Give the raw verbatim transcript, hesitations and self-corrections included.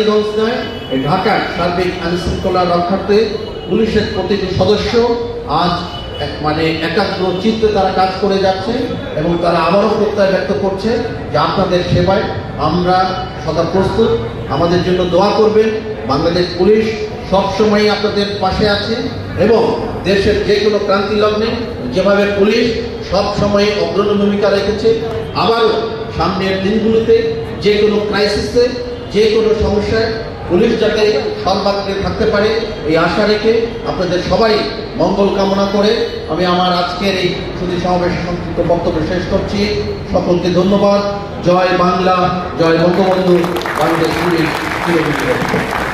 কেরানীগঞ্জ নয়, ঢাকার সার্বিক আইনশৃঙ্খলা রক্ষার্থে পুলিশের প্রতিটি সদস্য আজ মানে একাগ্র চিত্তে তারা কাজ করে যাচ্ছে এবং তারা আবারও প্রত্যয় ব্যক্ত করছে যে আপনাদের সেবায় আমরা সদা প্রস্তুত। আমাদের জন্য দোয়া করবেন। বাংলাদেশ পুলিশ সবসময় আপনাদের পাশে আছে এবং দেশের যে কোনো ক্রান্তি লগ্নে যেভাবে পুলিশ সব সময় অগ্রণী ভূমিকা রেখেছে, আবারও সামনের দিনগুলোতে যে কোনো ক্রাইসিসে, যে কোনো সমস্যায় পুলিশ যাতে সর্বাগ্রে থাকতে পারে এই আশা রেখে আপনাদের সবাই মঙ্গল কামনা করে আমি আমার আজকের এই সুধী সমাবেশ সংক্ষিপ্ত বক্তব্য শেষ করছি। সকলকে ধন্যবাদ। জয় বাংলা, জয় বঙ্গবন্ধু, বাংলাদেশ পুলিশ চিরবিজয়ী।